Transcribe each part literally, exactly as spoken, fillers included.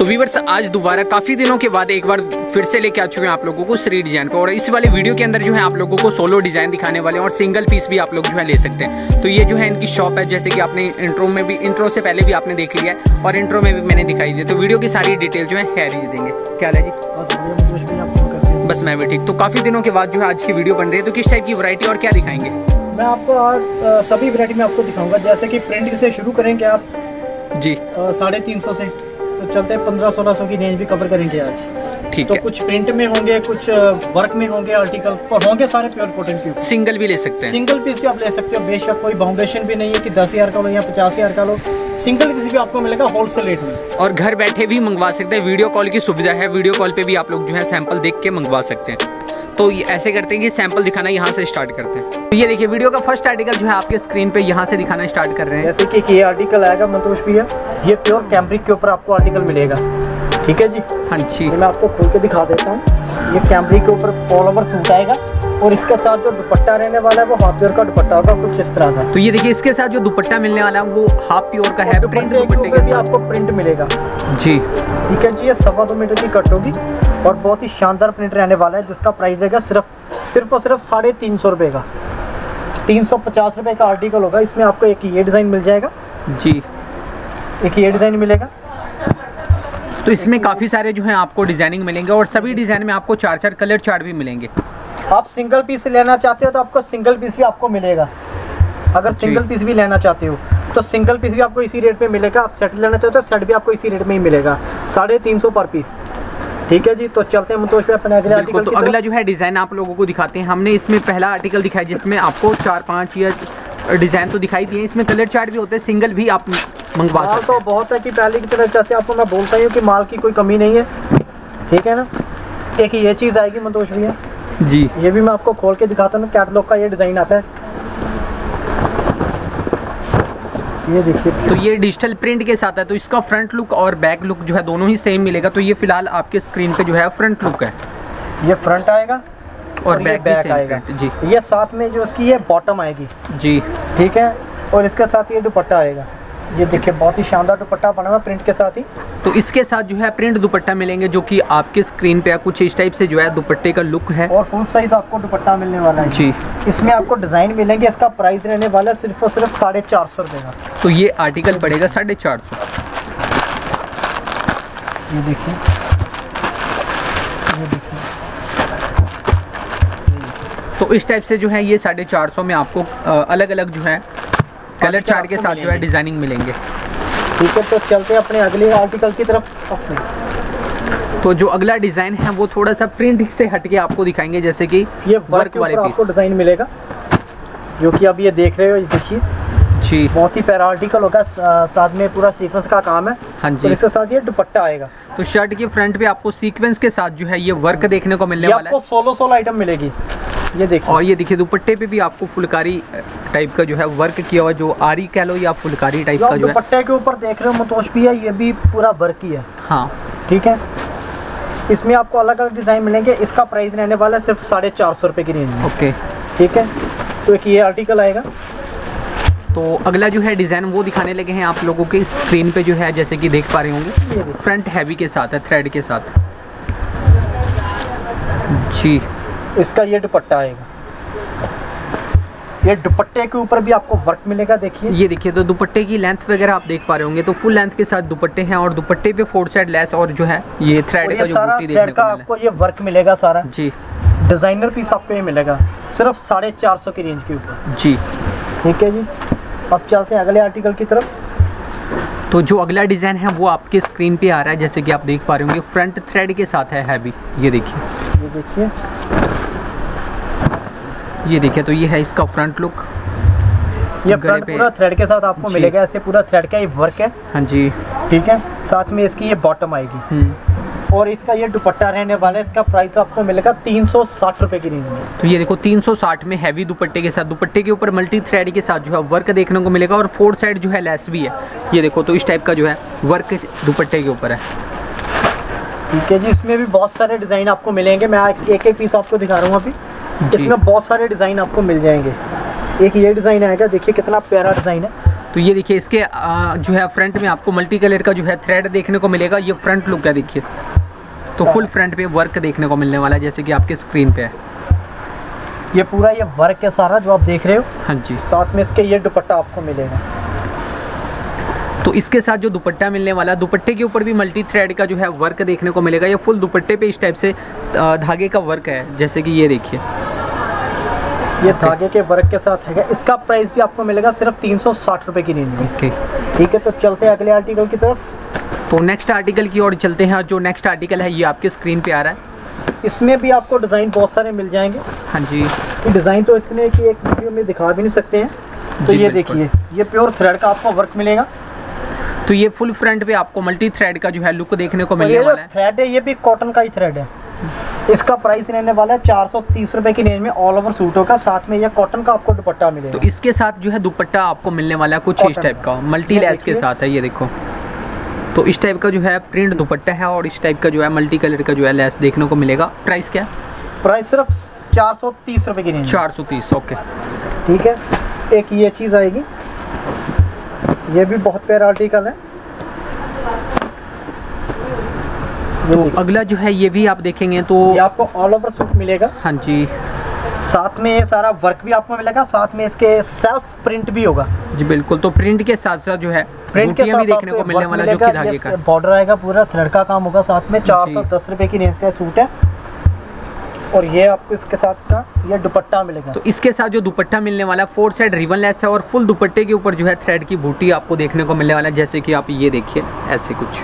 तो व्यूअर्स आज दोबारा काफी दिनों के बाद एक बार फिर से लेके आ चुके हैं आप लोगों को श्री डिजाइन पे। और इस वाले वीडियो के अंदर जो है आप लोगों को सोलो डिजाइन दिखाने वाले हैं और सिंगल पीस भी आप लोग जो है ले सकते हैं। तो ये जो है इनकी शॉप है, जैसे कि आपने इंट्रो में भी इंट्रो से पहले भी आपने देख लिया है और इंट्रो में भी मैंने दिखाई दी। तो वीडियो की सारी डिटेल जो है हैरी देंगे। क्या है जी? बस मैं भी ठीक। तो काफी दिनों के बाद जो है आज की वीडियो बन रही है, तो किस टाइप की वैरायटी और क्या दिखाएंगे? मैं आपको आज सभी वैरायटी में आपको दिखाऊंगा। जैसे कि प्रिंट से शुरू करेंगे आप जी साढ़े तीन सौ से, तो चलते हैं पंद्रह सोलह सौ की रेंज भी कवर करेंगे आज। ठीक तो है। कुछ प्रिंट में होंगे, कुछ वर्क में होंगे, आर्टिकल पर होंगे सारे प्योर कॉटन के। सिंगल भी ले सकते हैं, सिंगल पीस भी आप ले सकते हो। बेशक कोई बाउंडेशन भी नहीं है कि दस हजार का लो या पचास हजार का लो, सिंगल पीस भी आपको मिलेगा होलसेल रेट में। और घर बैठे भी मंगवा सकते हैं। वीडियो कॉल की सुविधा है, वीडियो कॉल पे भी आप लोग जो है सैंपल देख के मंगवा सकते हैं। तो ये ऐसे करते हैं कि सैंपल दिखाना यहाँ से स्टार्ट करते हैं। तो ये देखिए वीडियो का फर्स्ट आर्टिकल जो है आपके स्क्रीन पे यहाँ से दिखाना स्टार्ट कर रहे हैं। जैसे कि ये आर्टिकल आएगा मंतोष भैया, ये प्योर कैम्ब्रिक के ऊपर आपको आर्टिकल मिलेगा। ठीक है जी। हाँ जी, मैं आपको खोल के दिखा देता हूँ। ये कैम्ब्रिक के ऊपर ऑल ओवर सूट आएगा और इसके साथ जो दुपट्टा रहने वाला है वो हाफ प्योर का दुपट्टा होगा, कुछ इस तरह का। तो ये देखिए इसके साथ जो दुपट्टा मिलने वाला है वो हाफ प्योर का है। प्रिंट दुपट्टे के भी आपको प्रिंट मिलेगा जी। ठीक है जी। ये सवा दो मीटर की कट होगी और बहुत ही शानदार प्रिंट रहने वाला है, जिसका प्राइस रहेगा सिर्फ सिर्फ और सिर्फ साढ़े तीन सौ रुपये का। तीन सौ पचास रुपये का आर्टिकल होगा। इसमें आपको एक ये डिज़ाइन मिल जाएगा जी, एक ये डिज़ाइन मिलेगा। तो इसमें काफ़ी सारे जो है आपको डिजाइनिंग मिलेंगे और सभी डिज़ाइन में आपको चार चार कलर चार्ट भी मिलेंगे। आप सिंगल पीस लेना चाहते हो तो आपको सिंगल पीस भी आपको मिलेगा। अगर सिंगल पीस भी लेना चाहते हो तो सिंगल पीस भी आपको इसी रेट पे मिलेगा। आप सेट लेना चाहते हो तो सेट भी आपको इसी रेट में ही मिलेगा, साढ़े तीन सौ पर पीस। ठीक है जी। तो चलते हैं मंतोष पे अपने अगले आर्टिकल। तो अगला जो है डिज़ाइन आप लोगों को दिखाते हैं। हमने इसमें पहला आर्टिकल दिखाया जिसमें आपको चार पाँच या डिज़ाइन तो दिखाई दिए। इसमें कलर चार्ट भी होते हैं, सिंगल भी आप मंगवा सकते हैं। तो बहुत है कि पहले की तरह जैसे आपको मैं बोलता हूँ कि माल की कोई कमी नहीं है। ठीक है ना। एक ये चीज़ आएगी मंतोष भैया जी, ये भी मैं आपको खोल के दिखाता हूँ। कैटलॉग का ये डिज़ाइन आता है, ये देखिए। तो ये डिजिटल प्रिंट के साथ है, तो इसका फ्रंट लुक और बैक लुक जो है दोनों ही सेम मिलेगा। तो ये फिलहाल आपके स्क्रीन पे जो है फ्रंट लुक है, ये फ्रंट आएगा और, और बैक, बैक आएगा जी। ये साथ में जो इसकी ये बॉटम आएगी जी। ठीक है। और इसके साथ ये दुपट्टा आएगा। ये देखिए बहुत ही शानदार दुपट्टा बना हुआ प्रिंट के साथ ही। तो इसके साथ जो है प्रिंट दुपट्टा मिलेंगे जो कि आपके स्क्रीन पे कुछ इस टाइप से जो है दुपट्टे का लुक है और फुल साइज आपको दुपट्टा मिलने वाला है जी। इसमें आपको डिज़ाइन मिलेंगे। इसका प्राइस रहने वाला है सिर्फ और सिर्फ साढ़े चार सौ रुपये का। तो ये आर्टिकल पड़ेगा साढ़े चार सौ। ये देखिए, ये देखिए। तो इस टाइप से जो है ये साढ़े चार सौ में आपको अलग अलग जो है कलर चार्ट के साथ जो है डिजाइनिंग मिलेंगे। ठीक है। तो चलते हैं अपने अगले आर्टिकल की तरफ। तो जो अगला डिजाइन है वो थोड़ा सा प्रिंट से हटके आपको दिखाएंगे, जैसे कि ये वर्क वाले पीस आपको डिजाइन मिलेगा जो कि अब ये देख रहे हो। ये देखिए जी, बहुत ही प्यारा आर्टिकल होगा। साथ में पूरा सीक्वेंस का काम है। हाँ जी। इसके साथ ये दुपट्टा आएगा। तो शर्ट के फ्रंट पे आपको सीक्वेंस के साथ जो है ये वर्क देखने को मिलने वाला है। आपको सोलह सोलह आइटम मिलेगी। ये देखिए, और ये देखिए दुपट्टे पे भी आपको फुलकारी टाइप का जो है वर्क किया हुआ, जो आरी कह लो या फुलकारी टाइप का जो है। दुपट्टे के ऊपर देख रहे हो मंतोष भैया, ये भी पूरा वर्क ही है। हाँ ठीक है। इसमें आपको अलग अलग डिजाइन मिलेंगे। इसका प्राइस रहने वाला है सिर्फ साढ़े चार सौ रुपये की रेंज में। ओके ठीक है। तो एक ये आर्टिकल आएगा। तो अगला जो है डिज़ाइन वो दिखाने लगे हैं आप लोगों के स्क्रीन पे जो है, जैसे कि देख पा रहे होंगे फ्रंट हैवी के साथ है, थ्रेड के साथ जी। इसका ये दुपट्टा आएगा। ये दुपट्टे के ऊपर भी आपको वर्क मिलेगा। देखिए, ये देखिए। तो दुपट्टे की लेंथ वगैरह आप देख पा रहे होंगे, तो फुल लेंथ के साथ दुपट्टे हैं और दुपट्टे पे फोर साइड लेस और जो है ये थ्रेड का जो बूटी देखने को आपको ये वर्क मिलेगा सारा जी। डिजाइनर पीस आपको ये मिलेगा सिर्फ साढ़े चार सौ की रेंज के ऊपर जी। ठीक है जी। अब चलते हैं अगले आर्टिकल की तरफ। तो जो अगला डिज़ाइन है वो आपके स्क्रीन पे आ रहा है, जैसे कि आप देख पा रहे होंगे फ्रंट थ्रेड के साथ है हैवी। ये देखिए, ये देखिए, ये देखिए। तो ये है इसका फ्रंट लुक। ये फ्रंट पूरा थ्रेड के साथ आपको मिलेगा। ऐसे पूरा थ्रेड का ये वर्क है। हाँ जी। ठीक है। साथ में इसकी ये बॉटम आएगी और इसका ये दुपट्टा रहने वाला है। इसका प्राइस आपको मिलेगा तीन सौ साठ रुपये की रेंज में। तो ये देखो तीन सौ साठ में हैवी दुपट्टे के साथ, दुपट्टे के ऊपर मल्टी थ्रेड के साथ जो है वर्क देखने को मिलेगा और फोर साइड जो है लेस भी है। ये देखो, तो इस टाइप का जो है वर्क दुपट्टे के ऊपर है। ठीक है जी। इसमें भी बहुत सारे डिज़ाइन आपको मिलेंगे। मैं एक एक पीस आपको दिखा रहा हूँ अभी। इसमें बहुत सारे डिज़ाइन आपको मिल जाएंगे। एक ये डिज़ाइन आएगा, देखिए कितना प्यारा डिज़ाइन है। तो ये देखिए इसके आ, जो है फ्रंट में आपको मल्टी कलर का जो है थ्रेड देखने को मिलेगा। ये फ्रंट लुक है देखिए, तो फुल फ्रंट पे वर्क देखने को मिलने वाला है जैसे कि आपके स्क्रीन पे है। ये पूरा ये वर्क है सारा जो आप देख रहे हो। हाँ जी। साथ में इसके ये दुपट्टा आपको मिलेगा। तो इसके साथ जो दुपट्टा मिलने वाला, दुपट्टे के ऊपर भी मल्टी थ्रेड का जो है वर्क देखने को मिलेगा। ये फुल दुपट्टे पे इस टाइप से धागे का वर्क है जैसे कि ये देखिए, ये धागे के वर्क के साथ है। इसका प्राइस भी आपको मिलेगा सिर्फ तीन सौ साठ रुपए की रेंज में। ओके ठीक है, तो चलते हैं अगले आर्टिकल की तरफ। तो नेक्स्ट आर्टिकल की ओर चलते हैं। जो नेक्स्ट आर्टिकल है ये आपके स्क्रीन पे आ रहा है। इसमें भी आपको डिज़ाइन बहुत सारे मिल जाएंगे। हाँ जी। ये डिज़ाइन तो इतने कि एक वीडियो में दिखा भी नहीं सकते हैं। तो ये देखिए, ये प्योर थ्रेड का आपको वर्क मिलेगा। तो ये फुल फ्रंट पे आपको मल्टी थ्रेड का जो है लुक देखने को मिलने वाला है। थ्रेड है ये भी कॉटन का ही थ्रेड है। इसका प्राइस रहने वाला है चार सौ तीस रुपए की रेंज में ऑल ओवर सूटों का। साथ में ये कॉटन का आपको दुपट्टा मिलेगा। तो इसके साथ जो है दुपट्टा आपको मिलने वाला है कुछ इस टाइप का, मल्टी लेस के साथ है। ये देखो, तो इस टाइप का जो है प्रिंट दुपट्टा है और इस टाइप का जो है मल्टी कलर का जो है लेस देखने को मिलेगा। प्राइस क्या है? प्राइस सिर्फ चार सौ तीस रुपए की रेंज। चार सौ तीस। ओके, ठीक है। एक ये चीज़ आएगी, ये भी बहुत प्यारा आर्टिकल है। तो अगला जो है ये भी आप देखेंगे तो ये आपको ऑल ओवर सूट मिलेगा। हाँ जी। साथ में ये सारा वर्क भी आपको मिलेगा, साथ में इसके सेल्फ प्रिंट भी होगा। जी बिल्कुल। तो प्रिंट के साथ साथ जो है प्रिंट के साथ भी देखने को मिलने वाला जो कि धागे का बॉर्डर आएगा, पूरा थ्रेड का काम होगा। साथ में चार सौ दस रुपए की रेंज का सूट है। और ये आपको इसके साथ का ये दुपट्टा मिलेगा। तो इसके साथ जो दुपट्टा मिलने वाला है फोर साइड रिबन लेस है और फुल दुपट्टे के ऊपर जो है थ्रेड की बूटी आपको देखने को मिलने वाला है जैसे कि आप ये देखिए ऐसे कुछ।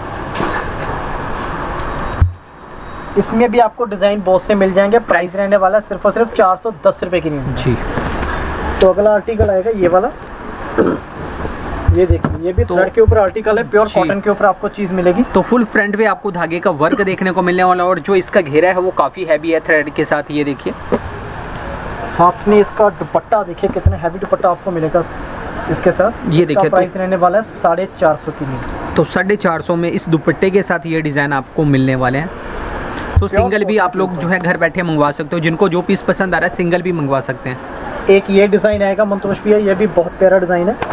इसमें भी आपको डिज़ाइन बहुत से मिल जाएंगे। प्राइस रहने वाला है सिर्फ और सिर्फ चार सौ दस रुपए की रेंज जी। तो अगला आर्टिकल आएगा ये वाला। ये देखिए, ये भी तो थ्रेड के ऊपर आर्टिकल है, प्योर कॉटन के ऊपर आपको चीज़ मिलेगी। तो फुल फ्रंट पे आपको धागे का वर्क देखने को मिलने वाला और जो इसका घेरा है वो काफ़ी हैवी है थ्रेड के साथ। ये देखिए, साथ में इसका दुपट्टा देखिए कितना हैवी दुपट्टा आपको मिलेगा इसके साथ। ये देखिए, प्राइस तो रहने वाला है साढ़े चार सौ की रेंज। तो साढ़े चार सौ में इस दुपट्टे के साथ ये डिज़ाइन आपको मिलने वाले हैं। तो सिंगल भी आप लोग जो है घर बैठे मंगवा सकते हो, जिनको जो पीस पसंद आ रहा है सिंगल भी मंगवा सकते हैं। एक ये डिज़ाइन आएगा मंतोष भी है, ये भी बहुत प्यारा डिज़ाइन है।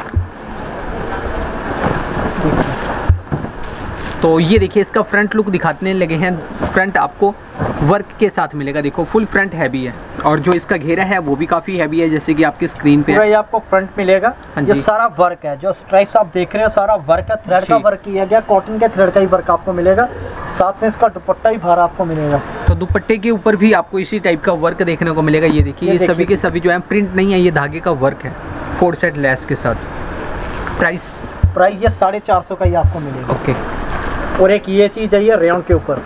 तो ये देखिए इसका फ्रंट लुक दिखाने लगे हैं। फ्रंट आपको वर्क के साथ मिलेगा, देखो फुल फ्रंट हैवी है और जो इसका घेरा है वो भी काफ़ी हैवी है जैसे कि आपकी स्क्रीन पे है। ये आपको फ्रंट मिलेगा। ये सारा वर्क है, जो स्ट्राइप्स आप देख रहे हो सारा वर्क है, थ्रेड का वर्क किया गया, कॉटन के थ्रेड का ही वर्क आपको मिलेगा। साथ में इसका दुपट्टा ही भारा आपको मिलेगा। तो दुपट्टे के ऊपर भी आपको इसी टाइप का वर्क देखने को मिलेगा। ये देखिए, ये, ये सभी के सभी जो है प्रिंट नहीं है, ये धागे का वर्क है फोर साइड लेस के साथ। प्राइस प्राइस ये साढ़े चार सौ का ही आपको मिलेगा। ओके। और एक ये चीज़ है रेयन के ऊपर,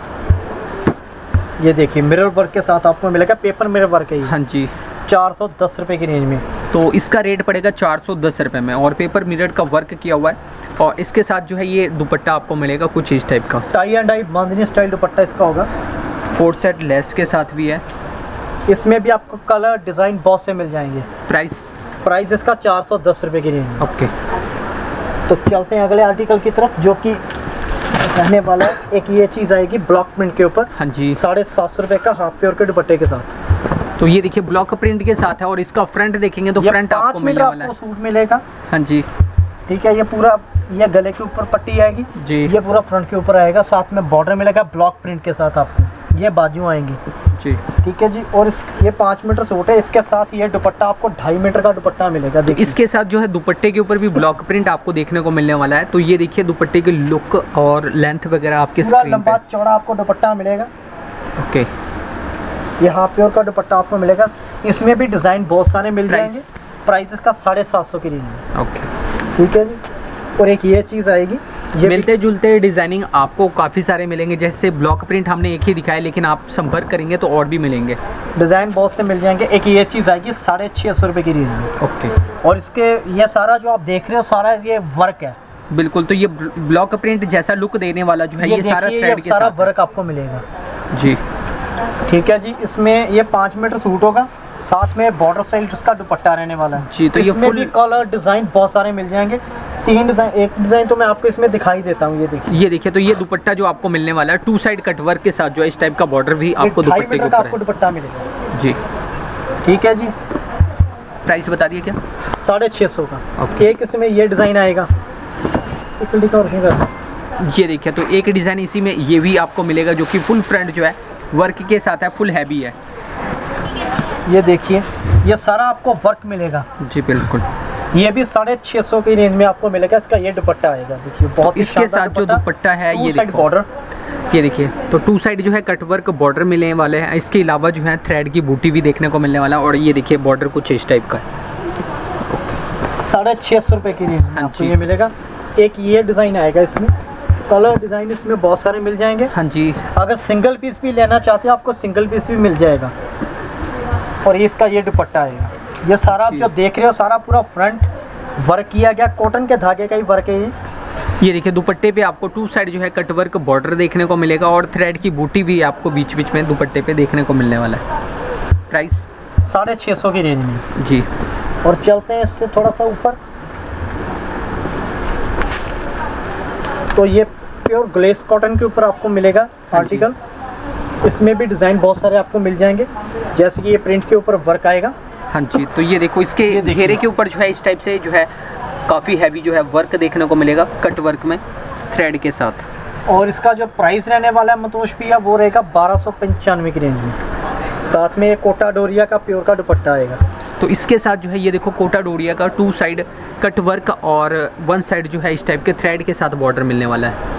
ये देखिए मिरर वर्क के साथ आपको मिलेगा, पेपर मिरर वर्क है। हाँ जी। चार सौ दस रुपए की रेंज में। तो इसका रेट पड़ेगा चार सौ दस रुपये में और पेपर मिरर का वर्क किया हुआ है और इसके साथ जो है ये दुपट्टा आपको मिलेगा कुछ इस टाइप का, tie and dye bandhani style dupatta इसका होगा। फोर सेट लेस के साथ भी है। इसमें भी आपको कलर डिज़ाइन बहुत से मिल जाएंगे। प्राइस प्राइस इसका चार सौ दस रुपये की रेंज। ओके। तो चलते हैं अगले आर्टिकल की तरफ जो कि रहने वाला है। एक ये चीज़ आएगी ब्लॉक प्रिंट के ऊपर। हाँ जी। साढ़े सात सौ रुपये का हाफ प्योर के दुपट्टे के साथ। तो ये देखिए ब्लॉक प्रिंट के साथ है और इसका फ्रंट देखेंगे तो फ्रंट आपको मिलने वाला है। सूट मिलेगा। हाँ जी। ठीक है, ये पूरा ये गले के ऊपर पट्टी आएगी जी। ये पूरा फ्रंट के ऊपर आएगा, साथ में बॉर्डर मिलेगा ब्लॉक प्रिंट के साथ आपको, ये बाजू आएंगी जी। ठीक है जी। और इस ये पाँच मीटर सूट है, इसके साथ ये दुपट्टा आपको ढाई मीटर का दुपट्टा मिलेगा। तो इसके साथ जो है दुपट्टे के ऊपर भी ब्लॉक प्रिंट आपको देखने को मिलने वाला है। तो ये देखिए दुपट्टे की लुक और लेंथ वगैरह आपके स्क्रीन लंबा चौड़ा आपको दुपट्टा मिलेगा। ओके। ये हाफ प्योर का दुपट्टा आपको मिलेगा। इसमें भी डिज़ाइन बहुत सारे मिल जाएंगे। प्राइस इसका साढ़े सात सौ की रेंज है। ओके ठीक है जी। और एक ये चीज़ आएगी, ये मिलते जुलते डिजाइनिंग आपको काफ़ी सारे मिलेंगे। जैसे ब्लॉक प्रिंट हमने एक ही दिखाया, लेकिन आप संपर्क करेंगे तो और भी मिलेंगे, डिज़ाइन बहुत से मिल जाएंगे। एक ये चीज़ आएगी साढ़े छः सौ रुपये की रेंज में। ओके। और इसके ये सारा जो आप देख रहे हो सारा ये वर्क है। बिल्कुल। तो ये ब्लॉक प्रिंट जैसा लुक देने वाला जो है ये, ये सारा थ्रेड के सारा वर्क आपको मिलेगा जी। ठीक है जी। इसमें ये पाँच मीटर सूट होगा, साथ में बॉर्डर स्टाइल जिसका दुपट्टा रहने वाला है जी। तो इसमें ये भी कलर डिज़ाइन बहुत सारे मिल जाएंगे। तीन डिज़ाइन, एक डिज़ाइन तो मैं आपको इसमें दिखाई देता हूँ। ये देखिए, ये देखिए। तो ये दुपट्टा जो आपको मिलने वाला है टू साइड कट वर्क के साथ जो है इस टाइप का बॉर्डर भी आपको दुपट्टे के ऊपर आपको दुपट्टा मिलेगा जी। ठीक है जी। प्राइस बता दिए क्या? साढ़े छः सौ का। Okay. एक इसमें ये डिज़ाइन आएगा, ये देखिए। तो एक डिज़ाइन इसी में ये भी आपको मिलेगा जो कि फुल फ्रंट जो है वर्क के साथ है, फुल हैवी है। ये देखिए, ये सारा आपको वर्क मिलेगा। जी बिल्कुल। ये भी साढ़े छः सौ की रेंज में आपको मिलेगा। इसका ये दुपट्टा आएगा, देखिए बहुत तो इसके साथ जो दुपट्टा है ये साइड बॉर्डर, ये देखिए। तो टू साइड जो है कटवर्क बॉर्डर मिलने वाले हैं। इसके अलावा जो है थ्रेड की बूटी भी देखने को मिलने वाला है। और ये देखिए बॉर्डर कुछ इस टाइप का है। साढ़े छः सौ रुपये की रेंज में आपको ये मिलेगा। एक ये डिज़ाइन आएगा, इसमें कलर डिज़ाइन इसमें बहुत सारे मिल जाएंगे। हाँ जी। अगर सिंगल पीस भी लेना चाहते हो आपको सिंगल पीस भी मिल जाएगा। और ये इसका ये दुपट्टा आएगा। ये सारा आप जो देख रहे हो सारा पूरा फ्रंट वर्क किया गया, कॉटन के धागे का ही वर्क है ये। ये देखिए दुपट्टे पे आपको टू साइड जो है कटवर्क बॉर्डर देखने को मिलेगा और थ्रेड की बूटी भी आपको बीच बीच में दुपट्टे पे देखने को मिलने वाला है। प्राइस साढ़े छः सौ की रेंज में जी। और चलते हैं इससे थोड़ा सा ऊपर। तो ये प्योर ग्लेस कॉटन के ऊपर आपको मिलेगा आर्टिकल। इसमें भी डिज़ाइन बहुत सारे आपको मिल जाएंगे, जैसे कि ये प्रिंट के ऊपर वर्क आएगा। हाँ जी। तो ये देखो इसके घेरे के ऊपर जो है इस टाइप से जो है काफ़ी हैवी जो है वर्क देखने को मिलेगा कट वर्क में थ्रेड के साथ। और इसका जो प्राइस रहने वाला है मतोश भैया वो रहेगा बारह सौ पंचानवे की रेंज में। साथ में ये कोटा डोरिया का प्योर का दुपट्टा आएगा। तो इसके साथ जो है ये देखो कोटा डोरिया का टू साइड कट वर्क और वन साइड जो है इस टाइप के थ्रेड के साथ बॉर्डर मिलने वाला है।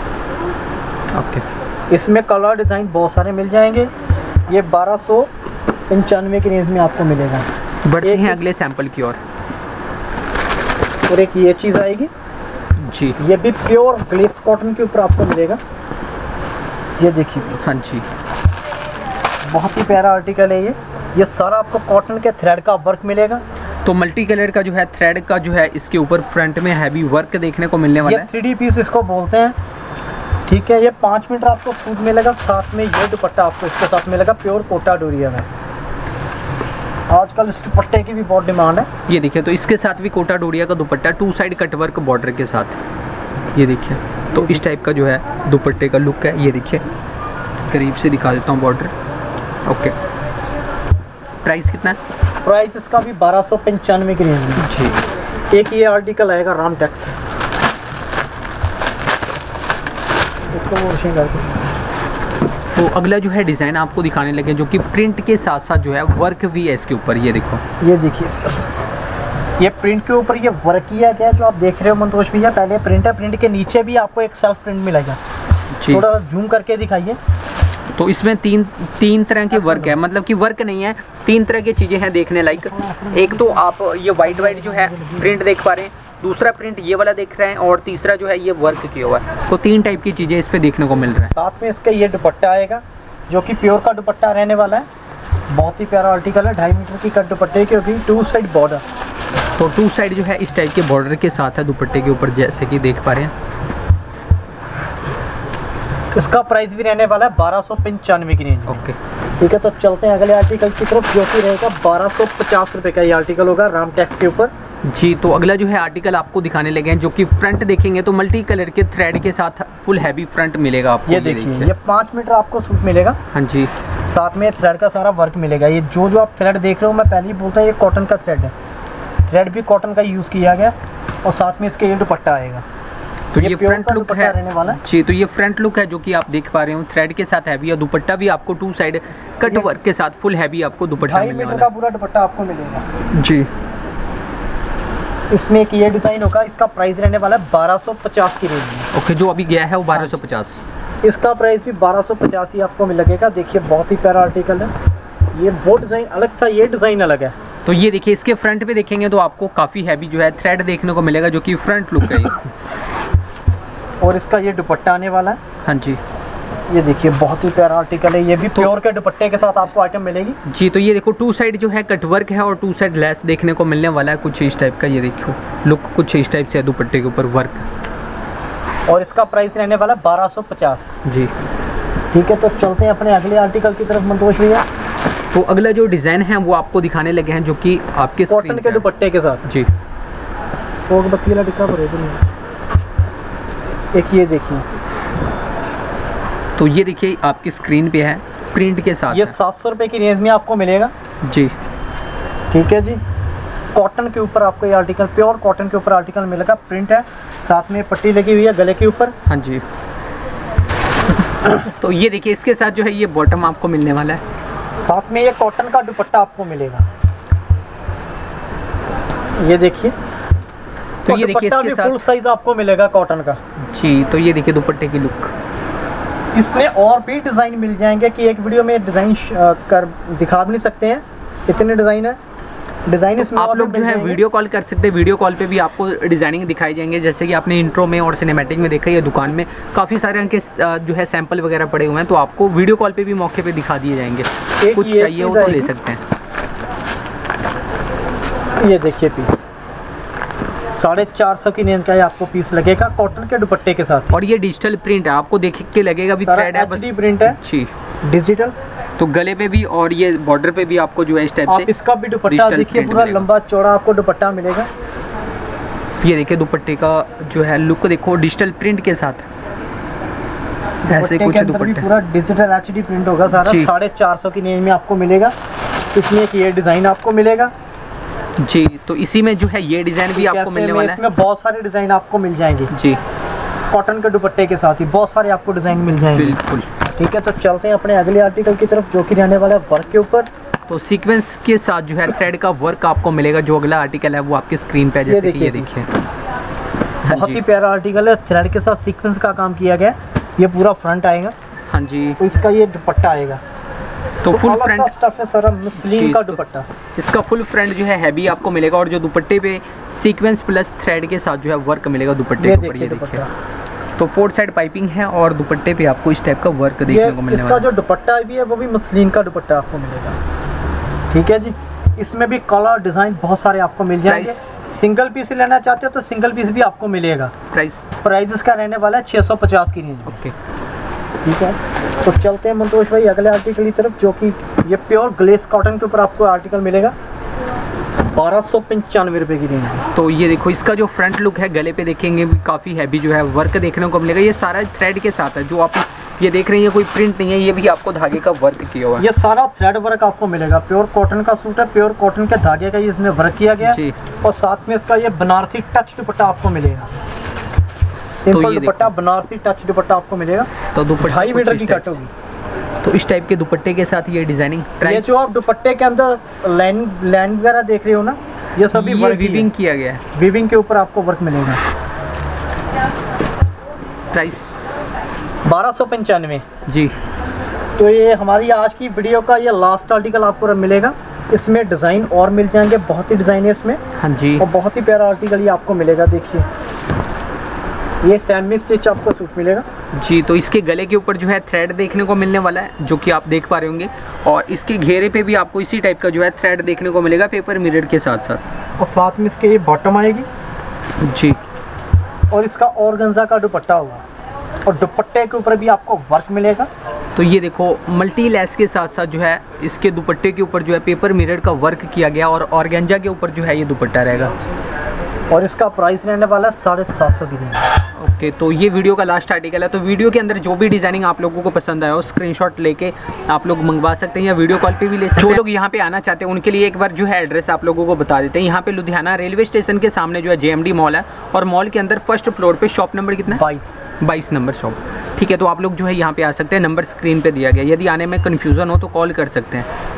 ओके। इसमें कलर डिज़ाइन बहुत सारे मिल जाएंगे। ये बारह सौ पंचानवे की रेंज में आपको मिलेगा। बढ़ते हैं अगले सैंपल की ओर। और एक ये चीज़ आएगी जी, ये भी प्योर ग्लेस कॉटन के ऊपर आपको मिलेगा। ये देखिए, हाँ जी, बहुत ही प्यारा आर्टिकल है ये। ये सारा आपको कॉटन के थ्रेड का वर्क मिलेगा। तो मल्टी कलर का जो है थ्रेड का जो है इसके ऊपर फ्रंट में हैवी वर्क देखने को मिलने वाला है। ये थ्री डी पीस इसको बोलते हैं, ठीक है। ये पाँच मीटर आपको सूट मिलेगा। साथ में ये दुपट्टा आपको इसके साथ मिलेगा प्योर कोटा डोरिया में। आजकल इस दुपट्टे की भी बहुत डिमांड है। ये देखिए, तो इसके साथ भी कोटा डोरिया का dupatta two side cutwork border के साथ। ये देखिए, तो इस टाइप का जो है दुपट्टे का लुक है। ये देखिए, करीब से दिखा देता हूँ बॉर्डर। ओके, प्राइस कितना है? प्राइस इसका भी बारह सौ पंचानवे की रेंज में जी। एक ये आर्टिकल आएगा रामटेक्स। तो अगला जो है डिज़ाइन आपको दिखाने लगे जो कि प्रिंट के साथ साथ जो है वर्क भी है इसके ऊपर। ये देखो, ये देखिए, ये प्रिंट के ऊपर ये वर्क किया गया जो आप देख रहे हो मंतोष भैया। पहले प्रिंट है, प्रिंट के नीचे भी आपको एक सेल्फ प्रिंट मिलेगा। थोड़ा जूम करके दिखाइए। तो इसमें तीन तीन तरह के वर्क है, मतलब कि वर्क नहीं है, तीन तरह की चीज़ें हैं देखने लायक। एक तो आप ये वाइट वाइट जो है प्रिंट देख पा रहे हैं, दूसरा प्रिंट ये वाला देख रहे हैं, और तीसरा जो है ये वर्क किया हुआ है। तो तीन टाइप की चीज़ें इस पे देखने को मिल रहा है। साथ में इसका ये दुपट्टा आएगा जो कि प्योर का दुपट्टा रहने वाला है। बहुत ही प्यारा आर्टिकल है, ढाई मीटर की कट दुपट्टे की होगी, टू साइड बॉर्डर। तो टू साइड जो है इस टाइप के बॉर्डर के साथ है दुपट्टे के ऊपर, जैसे कि देख पा रहे हैं। इसका प्राइस भी रहने वाला है बारह सौ पंचानवे की रेंज। ओके, ठीक है। तो चलते हैं अगले आर्टिकल की तरफ जो कि रहेगा बारह सौ पचास रुपये का ये आर्टिकल होगा रामटेक्स के ऊपर जी। तो अगला जो है आर्टिकल आपको दिखाने लगे हैं जो कि फ्रंट देखेंगे तो मल्टी कलर के थ्रेड के साथ फुल हैवी फ्रंट मिलेगा आपको। ये देखिए, ये पाँच मीटर आपको सूट मिलेगा। हाँ जी। साथ में थ्रेड का सारा वर्क मिलेगा। ये जो जो आप थ्रेड देख रहे हो, मैं पहले ही बोलता हूँ ये कॉटन का थ्रेड है। थ्रेड भी कॉटन का यूज़ किया गया और साथ में इसके ये दुपट्टा आएगा। तो ये, ये फ्रंट लुक है रहने वाला जी। तो ये फ्रंट लुक है जो कि आप देख पा रहे हो, थ्रेड के साथ हैवी, और दुपट्टा भी आपको टू साइड कट वर्क के साथ फुल हैवी आपको दुपट्टा मिलने वाला है। का पूरा दुपट्टा आपको मिलेगा जी। इसमें एक ये डिज़ाइन होगा, इसका प्राइस रहने वाला है बारह सौ पचास की रेंज में। ओके, जो अभी गया है वो बारह सौ पचास। इसका प्राइस भी बारह सौ पचास ही आपको मिल लगेगा। देखिए, बहुत ही प्यारा आर्टिकल है ये। वो डिज़ाइन अलग था, ये डिज़ाइन अलग है। तो ये देखिए, इसके फ्रंट पे देखेंगे तो आपको काफ़ी हैवी जो है थ्रेड देखने को मिलेगा जो कि फ्रंट लुक है। और इसका ये दुपट्टा आने वाला है। हाँ जी। ये देखिए, बहुत ही प्यारा आर्टिकल है। ये भी प्योर के दुपट्टे के साथ आपको आइटम मिलेगी जी। तो ये देखो, टू साइड जो है कट वर्क है और टू साइड लेस देखने को मिलने वाला है कुछ इस टाइप का। ये देखो, लुक कुछ इस टाइप से है दुपट्टे के ऊपर वर्क। और इसका प्राइस रहने वाला बारह सौ पचास जी। ठीक है। तो चलते हैं अपने अगले आर्टिकल की तरफ मंतोष भैया। तो अगला जो डिज़ाइन है वो आपको दिखाने लगे हैं जो कि आपके कॉटन के दुपट्टे के साथ जी। एक ये देखिए, तो ये देखिए आपकी स्क्रीन पे है प्रिंट के साथ। ये सात सौ रुपये की रेंज में आपको मिलेगा जी। ठीक है जी। कॉटन के ऊपर आपको ये आर्टिकल, प्योर कॉटन के ऊपर आर्टिकल मिलेगा। प्रिंट है, साथ में पट्टी लगी हुई है गले के ऊपर। हाँ जी। तो ये देखिए इसके साथ जो है ये बॉटम आपको मिलने वाला है। साथ में ये कॉटन का दुपट्टा आपको मिलेगा। ये देखिए, तो ये देखिए इसके साथ फुल साइज आपको मिलेगा कॉटन का जी। तो ये देखिए दुपट्टे की लुक। इसमें और भी डिज़ाइन मिल जाएंगे कि एक वीडियो में डिज़ाइन कर दिखा भी नहीं सकते हैं, इतने डिज़ाइन है। डिज़ाइन इसमें आप लोग जो है वीडियो कॉल कर सकते हैं, वीडियो कॉल पे भी आपको डिजाइनिंग दिखाई जाएंगे। जैसे कि आपने इंट्रो में और सिनेमैटिक में देखा, ये दुकान में काफ़ी सारे उनके जो है सैंपल वगैरह पड़े हुए हैं, तो आपको वीडियो कॉल पे भी मौके पे दिखा दिए जाएंगे। कुछ चाहिए हो तो ले सकते हैं। ये देखिए पीस साढ़े चार सौ की रेंज का ये आपको पीस लगेगा कॉटन के दुपट्टे के साथ। और ये डिजिटल प्रिंट है, आपको देख के लगेगा भी थ्रेड है, एचडी प्रिंट है जी, डिजिटल। तो गले पे भी और ये बॉर्डर पे भी आपको जो है इस टाइप से आप इसका भी दुपट्टा देखिए, पूरा लंबा चौड़ा आपको दुपट्टा मिलेगा। ये देखिए दुपट्टे का जो है लुक देखो, डिजिटल प्रिंट के साथ ऐसे कुछ दुपट्टे, पूरा डिजिटल एचडी प्रिंट होगा सारा। साढ़े चार सौ की रेंज में आपको मिलेगा। इसमें एक ये डिज़ाइन आपको मिलेगा जी। तो इसी में जो है ये डिज़ाइन भी आपको मिलने वाला है। इसमें बहुत सारे डिज़ाइन आपको मिल जाएंगे जी, कॉटन के दुपट्टे के साथ ही बहुत सारे आपको डिज़ाइन मिल जाएंगे। बिल्कुल। ठीक है, तो चलते हैं अपने अगले आर्टिकल की तरफ, जो कि रहने वाला है वर्क के ऊपर। तो सीक्वेंस के साथ जो है थ्रेड का वर्क आपको मिलेगा। जो अगला आर्टिकल है वो आपके स्क्रीन पे जैसे कि ये देखिए, बहुत ही प्यारा आर्टिकल है। थ्रेड के साथ सीक्वेंस का काम किया गया। ये पूरा फ्रंट आएगा। हाँ जी। तो इसका ये दुपट्टा आएगा। तो फुल फ्रंट स्टफ है सारा, मसलिन का दुपट्टा। इसका फुल फ्रंट जो है हैवी आपको मिलेगा, और जो दुपट्टे पे सीक्वेंस प्लस थ्रेड के साथ जो है वर्क मिलेगा दुपट्टे के ऊपर। ये देखिए, तो फोर साइड पाइपिंग है और दुपट्टे पे आपको इस टाइप का वर्क देखने को मिलने वाला है। इसका जो दुपट्टा भी है वो भी मसलिन का दुपट्टा आपको मिलेगा। ठीक है जी। इसमें भी कलर डिज़ाइन बहुत सारे आपको मिल जाएंगे। सिंगल पीस लेना चाहते हो तो सिंगल पीस भी आपको मिलेगा। प्राइस प्राइस इसका रहने वाला है छः सौ पचास की रेंज। ओके, ठीक है, तो चलते हैं मंतोष भाई अगले आर्टिकल की तरफ, जो कि ये प्योर ग्लेस कॉटन के ऊपर आपको आर्टिकल मिलेगा बारह सौ पंचानवे रुपये की रेंज में। तो ये देखो इसका जो फ्रंट लुक है, गले पे देखेंगे भी काफ़ी हैवी जो है वर्क देखने को मिलेगा। ये सारा थ्रेड के साथ है, जो आप ये देख रहे हैं, कोई प्रिंट नहीं है, ये भी आपको धागे का वर्क किया हुआ है। ये सारा थ्रेड वर्क आपको मिलेगा। प्योर कॉटन का सूट है, प्योर कॉटन के धागे का इसमें वर्क किया गया है। और साथ में इसका ये बनारसी टच दुपट्टा आपको मिलेगा। सिंपल दुपट्टा, बनारसी टच दुपट्टा आपको मिलेगा। तो दुपट्टा ढाई मीटर की कट होगी। तो इस टाइप के दुपट्टे के साथ ये डिजाइनिंग। ये जो आप दुपट्टे के अंदर लाइन लाइन वगैरह देख रहे हो ना, ये सभी वर्क वीविंग किया गया है। वीविंग के ऊपर आपको वर्क मिलेगा। प्राइस बारह सौ पंचानवे जी। तो ये हमारी आज की वीडियो का ये लास्ट आर्टिकल आपको मिलेगा। इसमें डिज़ाइन और मिल जाएंगे, बहुत ही डिज़ाइन है इसमें। हाँ जी। और बहुत ही प्यारा आर्टिकल ये आपको मिलेगा। देखिए, ये सेमी स्टिच आपको सूट मिलेगा जी। तो इसके गले के ऊपर जो है थ्रेड देखने को मिलने वाला है, जो कि आप देख पा रहे होंगे। और इसके घेरे पे भी आपको इसी टाइप का जो है थ्रेड देखने को मिलेगा, पेपर मिरर के साथ साथ। और साथ में इसके ये बॉटम आएगी जी। और इसका ऑर्गेन्जा का दुपट्टा होगा, और दुपट्टे के ऊपर भी आपको वर्क मिलेगा। तो ये देखो मल्टी लेस के साथ साथ जो है इसके दुपट्टे के ऊपर जो है पेपर मिरर का वर्क किया गया, और ऑर्गेन्जा के ऊपर जो है ये दुपट्टा रहेगा। और इसका प्राइस रहने वाला है साढ़े सात सौ की रेंज। ओके, तो ये वीडियो का लास्ट आर्टिकल है। तो वीडियो के अंदर जो भी डिजाइनिंग आप लोगों को पसंद आया हो, स्क्रीनशॉट लेके आप लोग मंगवा सकते हैं या वीडियो कॉल पे भी ले सकते हैं। जो लोग यहाँ पे आना चाहते हैं उनके लिए एक बार जो है एड्रेस आप लोगों को बता देते हैं। यहाँ पे लुधियाना रेलवे स्टेशन के सामने जो है जेएमडी मॉल है, और मॉल के अंदर फर्स्ट फ्लोर पे शॉप नंबर कितना है? बाईस बाईस नंबर शॉप। ठीक है, तो आप लोग जो है यहाँ पे आ सकते हैं, नंबर स्क्रीन पे दिया गया। यदि आने में कन्फ्यूज़न हो तो कॉल कर सकते हैं।